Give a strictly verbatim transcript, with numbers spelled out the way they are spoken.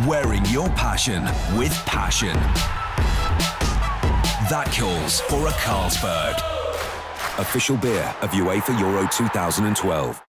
Wearing your passion with passion. That calls for a Carlsberg. Official beer of UEFA Euro two thousand twelve.